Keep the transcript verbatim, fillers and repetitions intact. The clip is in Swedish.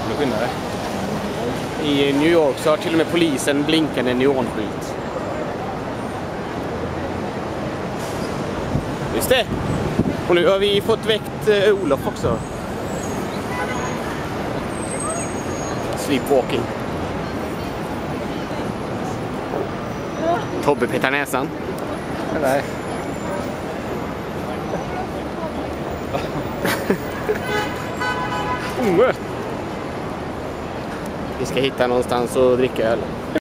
Nu skyndar det. I New York så har till och med polisen blinkande neonskylt. Just det. Och nu har vi fått väckt uh, Olof också. Sleepwalking. Tobbe petar näsan. Nej. Vi ska hitta någonstans och dricka öl.